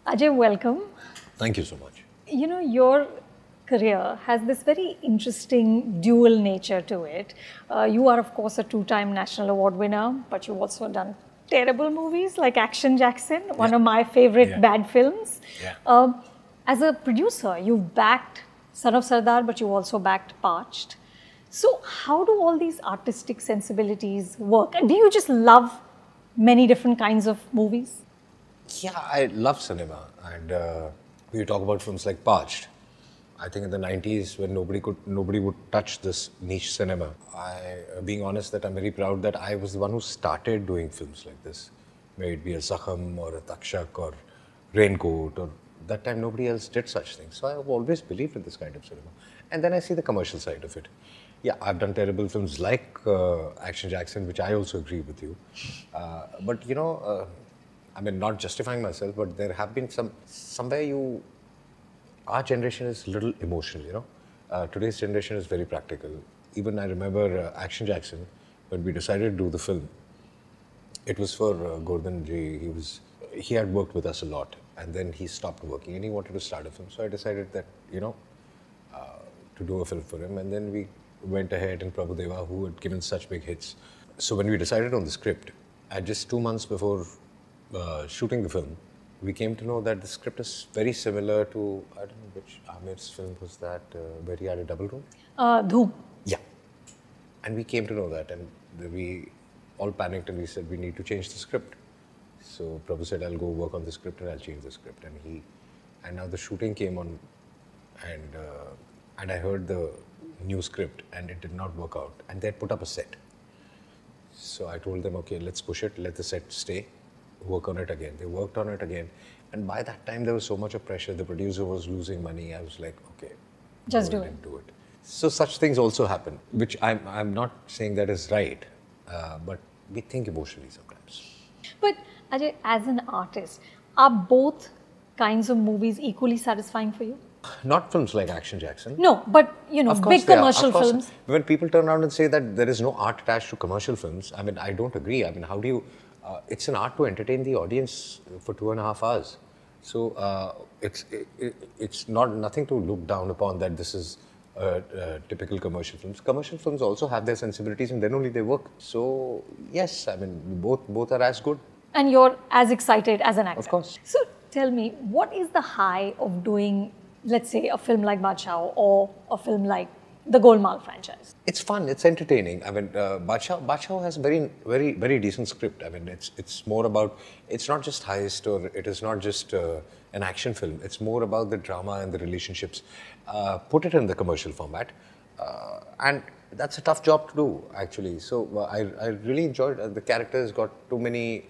Ajay, welcome. Thank you so much. You know, your career has this very interesting dual nature to it. You are, of course, a two-time National Award winner, but you've also done terrible movies like Action Jackson, one of my favorite bad films. Yeah. As a producer, you've backed Son of Sardar, but you also backed Parched. So how do all these artistic sensibilities work? And do you just love many different kinds of movies? Yeah, I love cinema. And we talk about films like Parched. I think in the 90s when nobody would touch this niche cinema. Being honest, that I'm very proud that I was the one who started doing films like this. May it be a Zakham or a Takshak or Raincoat, or that time nobody else did such things. So I've always believed in this kind of cinema. And then I see the commercial side of it. Yeah, I've done terrible films like Action Jackson, which I also agree with you. But you know, I mean, not justifying myself, but there have been somewhere our generation is a little emotional, you know. Today's generation is very practical. Even I remember Action Jackson, when we decided to do the film, it was for Gordon Ji. He had worked with us a lot, and then he stopped working and he wanted to start a film. So I decided that, you know, to do a film for him, and then we went ahead, and Prabhudeva, who had given such big hits. So when we decided on the script, at just 2 months before shooting the film, we came to know that the script is very similar to, I don't know which Amir's film was that, where he had a double role? Dhoom. Yeah. And we came to know that, and we all panicked and we said, we need to change the script. So Prabhu said, I'll go work on the script and I'll change the script. And now the shooting came on, and I heard the new script and it did not work out. And they had put up a set. So I told them, okay, let's push it, let the set stay, work on it again. They worked on it again. And by that time, there was so much of pressure. The producer was losing money. I was like, okay, just do it. So such things also happen, which I'm not saying that is right, but we think emotionally sometimes. But Ajay, as an artist, are both kinds of movies equally satisfying for you? Not films like Action Jackson. No, but you know, big commercial films. When people turn around and say that there is no art attached to commercial films, I mean, I don't agree. I mean, how do you... it's an art to entertain the audience for 2.5 hours. So it's nothing to look down upon that this is typical commercial films. Commercial films also have their sensibilities, and then only they work. So yes, I mean, both are as good. And you're as excited as an actor. Of course. So tell me, what is the high of doing, let's say, a film like Baadshaho or a film like the Golmaal franchise? It's fun, it's entertaining. I mean, Baadshaho has a very decent script. I mean, it's more about, it's not just heist, or it is not just an action film. It's more about the drama and the relationships. Put it in the commercial format. And that's a tough job to do, actually. So I really enjoyed the characters got too many,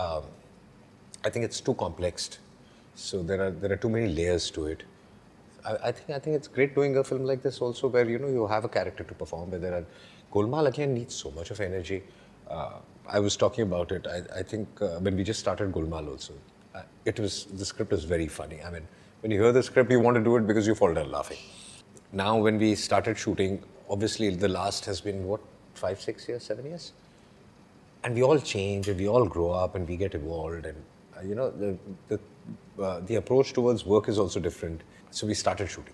I think it's too complex. So there are too many layers to it. I think it's great doing a film like this also, where you know you have a character to perform. Where Golmaal again needs so much of energy. I was talking about it. I think when we just started Golmaal also, the script is very funny. I mean, when you hear the script, you want to do it because you fall down laughing. Now when we started shooting, obviously the last has been what, 5, 6 years, 7 years, and we all change and we all grow up and we get evolved, and you know the approach towards work is also different. So we started shooting.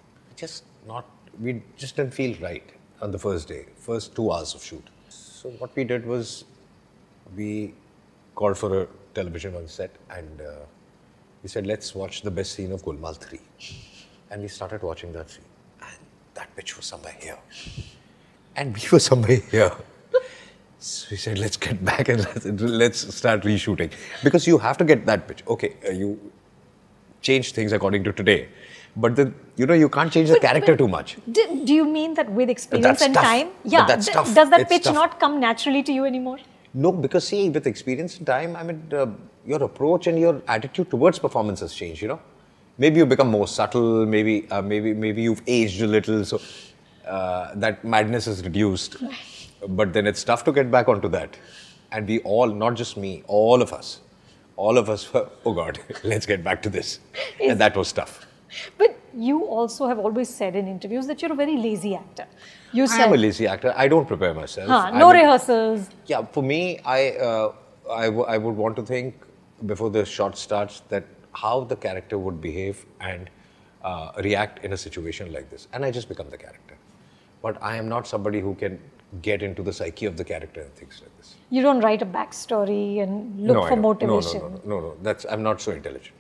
We just didn't feel right on the first day, first 2 hours of shoot. So what we did was, we called for a television on set, and we said, let's watch the best scene of Golmaal 3. And we started watching that scene. And that bitch was somewhere here. And we were somewhere here. So we said, let's get back and let's start reshooting. Because you have to get that bitch. Okay, you change things according to today. But then, you know, you can't change the character too much. Do you mean that with experience and time? Yeah, that's tough. Does that pitch not come naturally to you anymore? No, because see, with experience and time, I mean, your approach and your attitude towards performance has changed, you know. Maybe you become more subtle, maybe you've aged a little, so that madness is reduced. But then it's tough to get back onto that. And we all, not just me, all of us were, oh God, let's get back to this. And that was tough. But you also have always said in interviews that you're a very lazy actor. I am a lazy actor. I don't prepare myself. No rehearsals. Yeah, for me, I would want to think before the shot starts that how the character would behave and react in a situation like this. And I just become the character. But I am not somebody who can get into the psyche of the character and things like this. You don't write a backstory and look for motivation. No. I'm not so intelligent.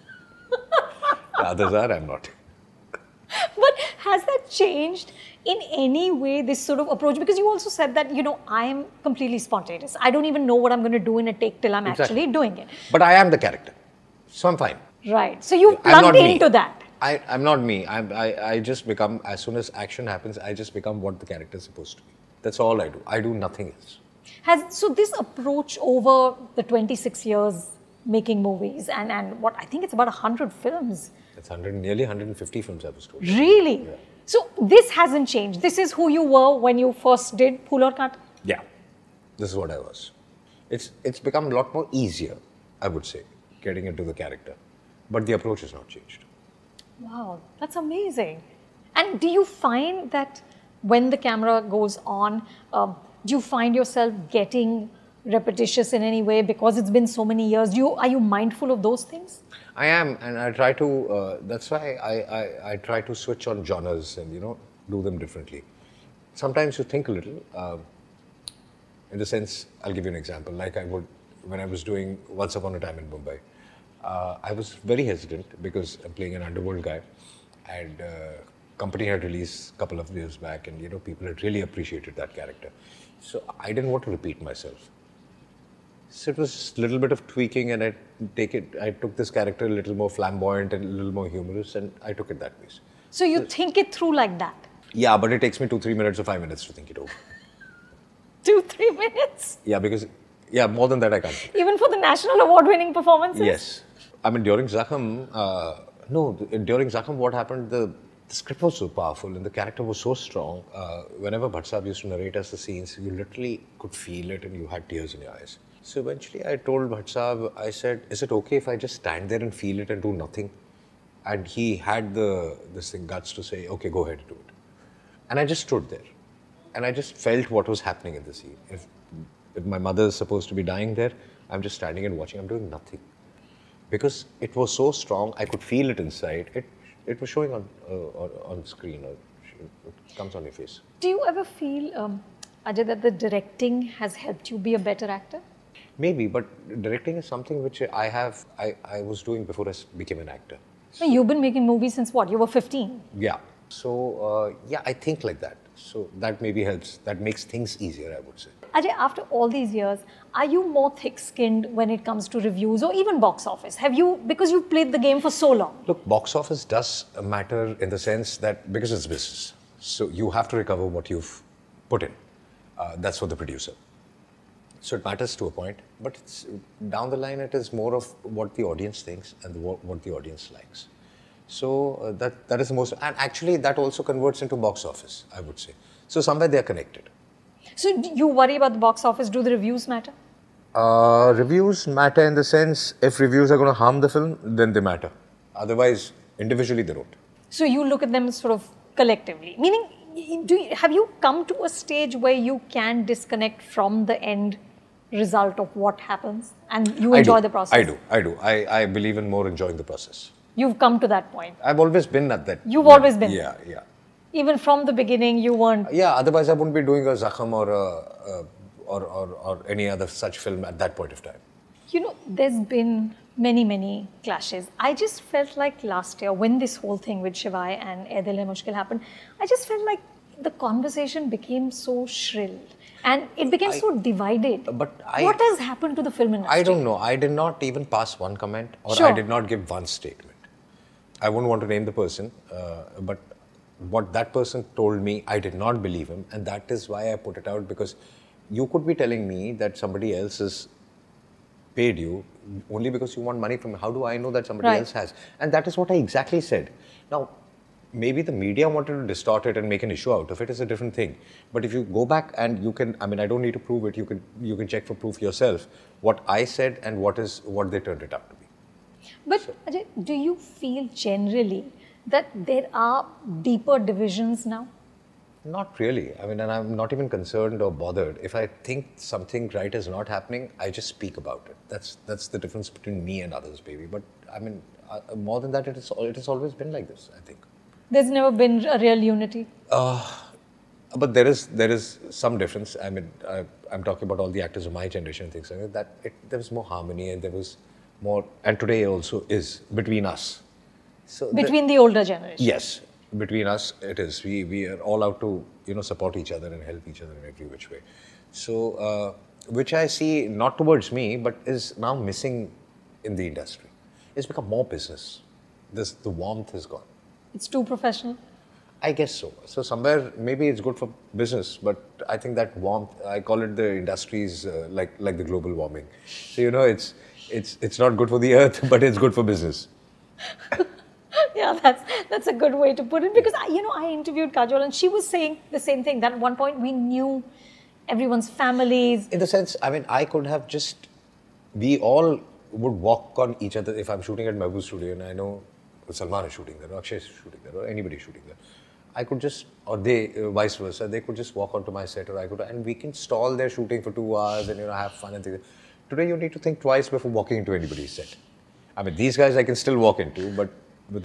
The others are, I'm not. But has that changed in any way, this sort of approach? Because you also said that, you know, I am completely spontaneous. I don't even know what I'm going to do in a take till I'm actually doing it. But I am the character. So I'm fine. Right. So you've plugged into that. I'm not me. I just become, as soon as action happens, I just become what the character is supposed to be. That's all I do. I do nothing else. So this approach over the 26 years making movies and what, I think it's about 100 films. It's nearly 150 films I was told. Really? Yeah. So this hasn't changed. This is who you were when you first did Phool Aur Kaanta? Yeah. This is what I was. It's become a lot more easier, I would say, getting into the character. But the approach has not changed. Wow, that's amazing. And do you find that when the camera goes on, do you find yourself getting repetitious in any way because it's been so many years? Are you mindful of those things? I am, and I try to, that's why I try to switch on genres and, you know, do them differently. Sometimes you think a little, in the sense, I'll give you an example, like I would, when I was doing Once Upon a Time in Mumbai, I was very hesitant because I'm playing an underworld guy, and company had released a couple of years back, and, you know, people had really appreciated that character. So I didn't want to repeat myself. So it was a little bit of tweaking, and I took this character a little more flamboyant and a little more humorous, and I took it that way. So you think it through like that? Yeah, but it takes me 2-3 minutes or 5 minutes to think it over. 2-3 minutes? Yeah, because, yeah, more than that I can't. Even for the national award-winning performances? Yes. I mean, during Zakham, during Zakham, what happened, the script was so powerful and the character was so strong. Whenever Bhatt Sahab used to narrate us the scenes, you literally could feel it and you had tears in your eyes. So eventually I told Bhatt Sahab, I said, is it okay if I just stand there and feel it and do nothing? And he had this guts to say, okay, go ahead and do it. And I just stood there. And I just felt what was happening in the scene. If my mother is supposed to be dying there, I'm just standing and watching, I'm doing nothing. Because it was so strong, I could feel it inside. It was showing on screen, or it comes on your face. Do you ever feel, Ajay, that the directing has helped you be a better actor? Maybe, but directing is something which I was doing before I became an actor. So you've been making movies since what? You were 15? Yeah. So, yeah, I think like that. So that maybe helps. That makes things easier, I would say. Ajay, after all these years, are you more thick-skinned when it comes to reviews or even box office? Because you've played the game for so long. Look, box office does matter in the sense that, because it's business, so you have to recover what you've put in. That's for the producer. So it matters to a point, but it's, down the line it is more of what the audience thinks and what the audience likes. So that is the most, and actually that also converts into box office, I would say. So somewhere they are connected. So do you worry about the box office? Do the reviews matter? Reviews matter in the sense, if reviews are going to harm the film, then they matter. Otherwise, individually they don't. So you look at them sort of collectively, meaning, have you come to a stage where you can disconnect from the end result of what happens and you enjoy the process? I do. I believe in more enjoying the process. You've come to that point. I've always been at that. You've always been. Yeah, yeah. Even from the beginning, you weren't. Yeah, otherwise I wouldn't be doing a Zakham or any other such film at that point of time. You know, there's been many clashes. I just felt like last year, when this whole thing with Shivai and Ae Dil Hai Mushkil happened, I just felt like the conversation became so shrill and it became so divided. But what has happened to the film industry? I don't know. I did not even pass one comment, or I did not give one statement. I wouldn't want to name the person, but what that person told me, I did not believe him, and that is why I put it out, because you could be telling me that somebody else has paid you only because you want money from me. How do I know that somebody else has? And that is what I exactly said. Now, maybe the media wanted to distort it and make an issue out of it, is a different thing. But if you go back and you can, I mean, I don't need to prove it, you can check for proof yourself, what I said and what they turned it out to be. But Ajay, do you feel generally that there are deeper divisions now? Not really. I mean, and I'm not even concerned or bothered. If I think something right is not happening, I just speak about it. That's the difference between me and others, baby. But I mean, more than that, it has always been like this, I think. There's never been a real unity. But there is some difference. I mean, I'm talking about all the actors of my generation and things like that. There was more harmony and there was more, and today also is, between us. So between the older generation. Yes, between us it is. We are all out to, support each other and help each other in every which way. So, which I see not towards me, but is now missing in the industry. It's become more business. The warmth is gone. It's too professional. I guess so. So somewhere maybe it's good for business, but I think that warmth, I call it the industries like the global warming. So it's not good for the earth, but it's good for business. Yeah, that's a good way to put it, because I interviewed Kajol and she was saying the same thing, that at one point we knew everyone's families. In the sense, I mean, I could have we all would walk on each other. If I'm shooting at Mehboo's studio and I know Salman is shooting there, or Akshay is shooting there, or anybody is shooting there, I could just, or they, vice versa, they could just walk onto my set, or I could, and we can stall their shooting for 2 hours and have fun and things. Today you need to think twice before walking into anybody's set. I mean, these guys I can still walk into, but with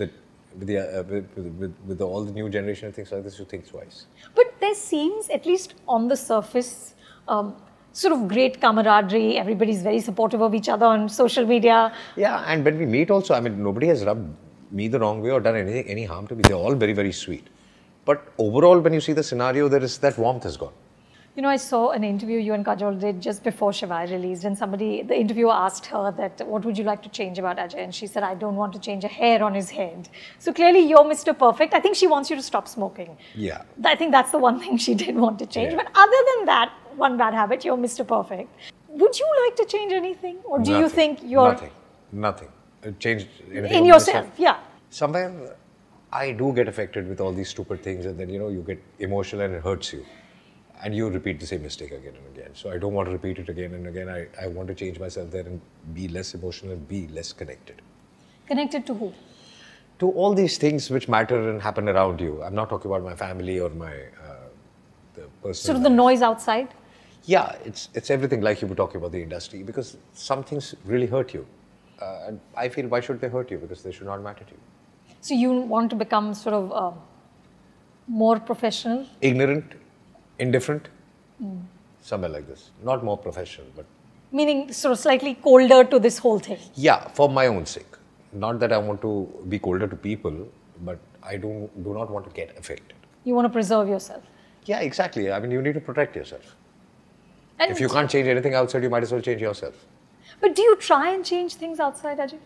all the new generation and things like this, you think twice. But there seems, at least on the surface, sort of great camaraderie. Everybody's very supportive of each other on social media. Yeah, and when we meet also, I mean, nobody has rubbed me the wrong way or done any harm to me. They're all very, very sweet. But overall, when you see the scenario, there is that warmth has gone. I saw an interview you and Kajol did just before Shivai released, and the interviewer asked her that, what would you like to change about Ajay? And she said, I don't want to change a hair on his head. So clearly you're Mr. Perfect. I think she wants you to stop smoking. Yeah. I think that's the one thing she did want to change. Yeah. But other than that, one bad habit, you're Mr. Perfect. Would you like to change anything? Or do you think you're... Nothing. Change anything in yourself, yeah. Somewhere I do get affected with all these stupid things, and then, you get emotional and it hurts you. And you repeat the same mistake again and again. So I don't want to repeat it again and again. I want to change myself there and be less emotional and be less connected. Connected to who? To all these things which matter and happen around you. I'm not talking about my family or my the personal sort of the noise outside? Yeah, it's everything, like you were talking about the industry, because some things really hurt you. And I feel, why should they hurt you? Because they should not matter to you. So you want to become sort of more professional? Ignorant, indifferent, somewhere like this. Not more professional, but... Meaning sort of slightly colder to this whole thing? Yeah, for my own sake. Not that I want to be colder to people, but I do not want to get affected. You want to preserve yourself? Yeah, exactly. I mean, you need to protect yourself. And if you can't change anything outside, you might as well change yourself. But do you try and change things outside, Ajay?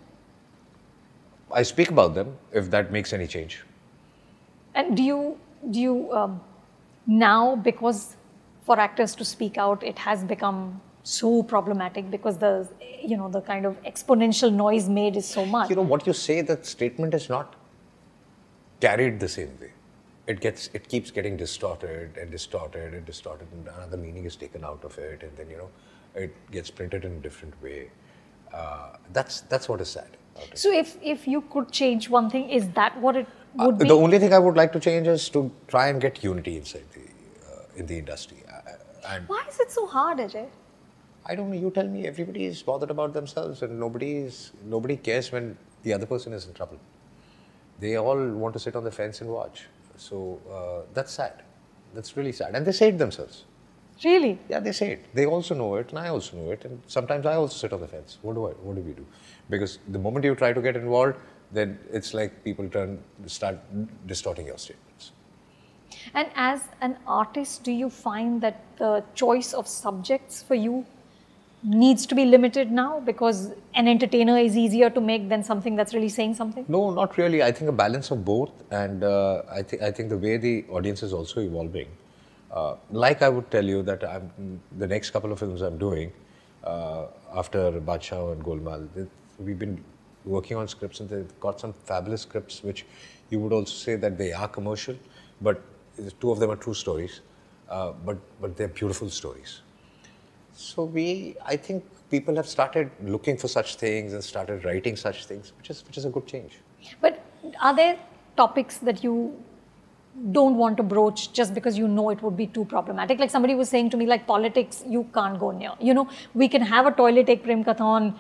I speak about them, if that makes any change. And do you now, because for actors to speak out, it has become so problematic because the kind of exponential noise made is so much. What you say, that statement is not carried the same way. It keeps getting distorted and distorted and distorted, and another meaning is taken out of it, and then it gets printed in a different way. That's what is sad. So if you could change one thing, is that what it would be? The only thing I would like to change is to try and get unity inside in the industry. And why is it so hard, Ajay? I don't know. You tell me. Everybody is bothered about themselves, and nobody cares when the other person is in trouble. They all want to sit on the fence and watch. So that's sad. That's really sad. And they say it themselves. Really? Yeah, they say it. They also know it, and I also know it. And sometimes I also sit on the fence. What do we do? Because the moment you try to get involved, then it's like people start distorting your statements. And as an artist, do you find that the choice of subjects for you needs to be limited now, because an entertainer is easier to make than something that's really saying something? No, not really. I think a balance of both, and I think the way the audience is also evolving. Like I would tell you that the next couple of films I'm doing after Baadshaho and Golmaal, we've been working on scripts, and they've got some fabulous scripts which you would also say that they are commercial, but 2 of them are true stories, but they're beautiful stories. So I think people have started looking for such things and started writing such things, which is a good change. But are there topics that you don't want to broach just because you know it would be too problematic? Like somebody was saying to me, like politics, you can't go near. We can have a toilet ek prem katha on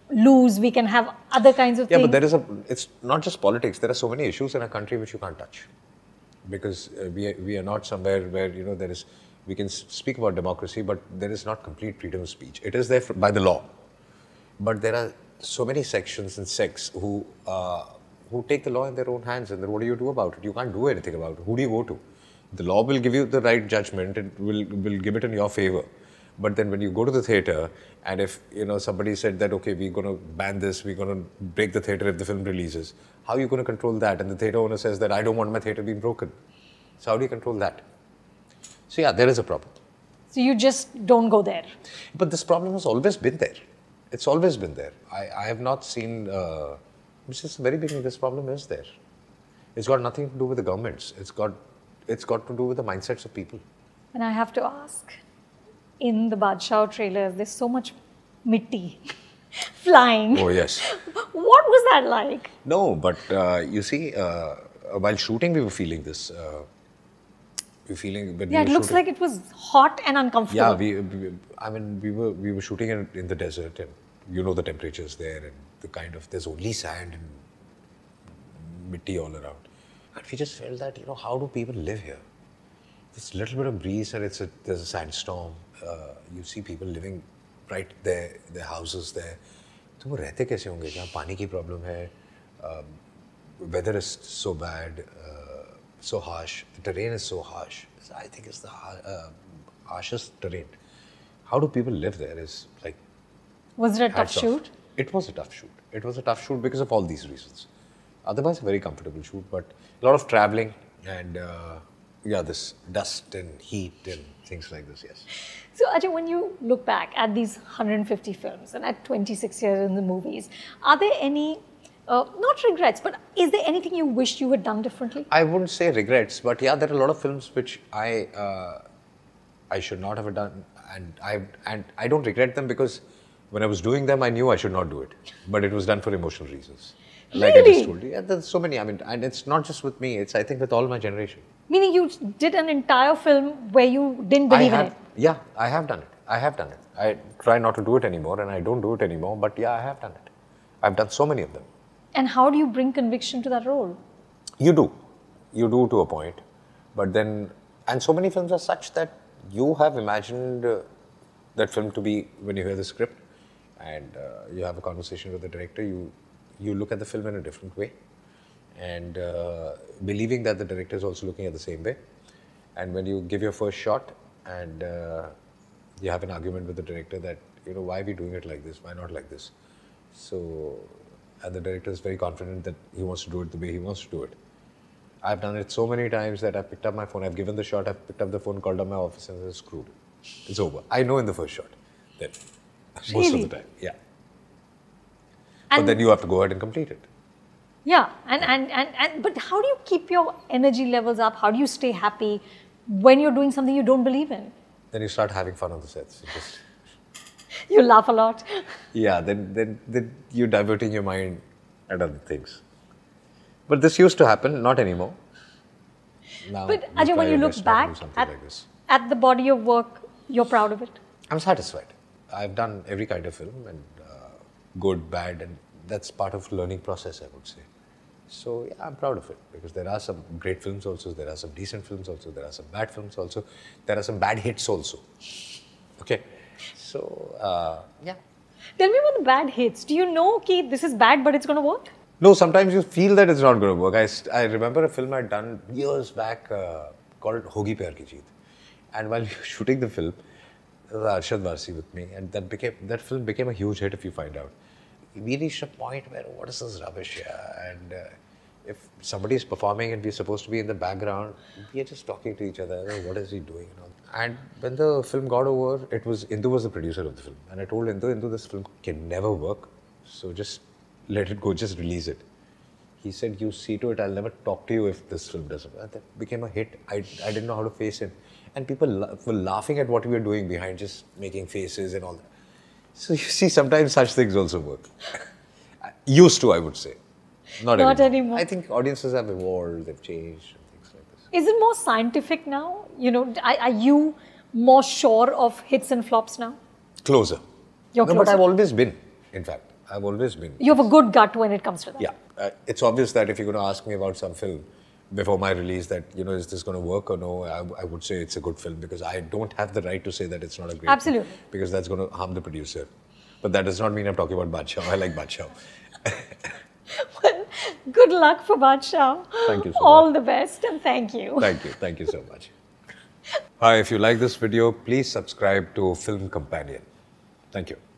lose, we can have other kinds of Yeah, things. but it's not just politics. There are so many issues in a country which you can't touch. Because we are not somewhere where, we can speak about democracy, but there is not complete freedom of speech. It is there by the law. But there are so many sections and sects who take the law in their own hands, and then what do you do about it? You can't do anything about it. Who do you go to? The law will give you the right judgment, it will give it in your favor. But then when you go to the theatre, and if somebody said that, okay, we're going to ban this, we're going to break the theatre if the film releases, how are you going to control that? And the theatre owner says that I don't want my theatre being broken. So how do you control that? So yeah, there is a problem. So you just don't go there. But this problem has always been there. It's always been there. I have not seen, since the very beginning, this problem is there. It's got nothing to do with the governments. It's got to do with the mindsets of people. And I have to ask, in the Baadshaho trailers, there's so much mitti flying. Oh, yes. What was that like? No, but you see, while shooting, we were feeling this. It looks like it was hot and uncomfortable. Yeah, we were shooting in the desert, and the temperatures there, and there's only sand and mitti all around. And we just felt that, how do people live here? This little bit of breeze and there's a sandstorm. You see people living right there, their houses there. तो वो रहते कैसे होंगे? जहाँ पानी की problem है, weather is so bad, so harsh, the terrain is so harsh. I think it's the harshest terrain. How do people live there? Is like. Was it a tough shoot? It was a tough shoot. It was a tough shoot because of all these reasons. Otherwise, a very comfortable shoot, but a lot of traveling and this dust and heat and things like this, yes. So Ajay, when you look back at these 150 films and at 26 years in the movies, are there any, not regrets, but is there anything you wish you had done differently? I wouldn't say regrets, but yeah, there are a lot of films which I should not have done, and I don't regret them because when I was doing them, I knew I should not do it, but it was done for emotional reasons. Like really? I just told you. Yeah, there's so many. And it's not just with me. It's, I think, with all my generation. Meaning you did an entire film where you didn't believe in it? Yeah, I have done it. I try not to do it anymore, and I don't do it anymore. But yeah, I have done it. I've done so many of them. And how do you bring conviction to that role? You do to a point. But then, and so many films are such that you have imagined that film to be, when you hear the script, and you have a conversation with the director, you look at the film in a different way, and believing that the director is also looking at the same way. And when you give your first shot and you have an argument with the director that, why are we doing it like this? Why not like this? So, and the director is very confident that he wants to do it the way he wants to do it. I've done it so many times that I've picked up my phone, I've given the shot, I've picked up the phone, called up my office and said, screwed. It's over. I know in the first shot. Then, most of the time, yeah. But then you have to go ahead and complete it. Yeah, but how do you keep your energy levels up? How do you stay happy when you're doing something you don't believe in? Then you start having fun on the sets. You laugh a lot. Yeah, then you're diverting your mind at other things. But this used to happen, not anymore. Now, but Ajay, when you look back at the body of work, you're proud of it? I'm satisfied. I've done every kind of film, and good, bad, and that's part of the learning process, I would say. So yeah, I'm proud of it, because there are some great films also, there are some decent films also, there are some bad films also, there are some bad hits also. Okay, so yeah. Tell me about the bad hits. Do you know that this is bad but it's going to work? No, sometimes you feel that it's not going to work. I remember a film I'd done years back called Hogi Pyar Ki Jeet. And while we were shooting the film, there was Arshad Varsi with me, and that film became a huge hit, if you find out. We reached a point where, what is this rubbish here? And if somebody is performing and we're supposed to be in the background, we are just talking to each other, oh, what is he doing? And when the film got over, Indu was the producer of the film. And I told Indu, this film can never work, so just let it go, just release it. He said, you see to it, I'll never talk to you if this film doesn't. And that became a hit. I didn't know how to face him. And people were laughing at what we were doing behind, just making faces and all that. So you see, sometimes such things also work. Used to, I would say. Not anymore. I think audiences have evolved, they've changed, and things like this. Is it more scientific now? Are you more sure of hits and flops now? Closer. You're closer. But I've always been, in fact. I've always been. You have a good gut when it comes to that. Yeah, it's obvious that if you're going to ask me about some film before my release, that is this going to work or no, I would say it's a good film, because I don't have the right to say that it's not a great Absolutely. film, because that's going to harm the producer. But that does not mean I'm talking about Baadshaho. I like Baadshaho. Well, good luck for Baadshaho. Thank you so All much. the best, and thank you. Thank you so much. Hi, if you like this video, please subscribe to Film Companion. Thank you.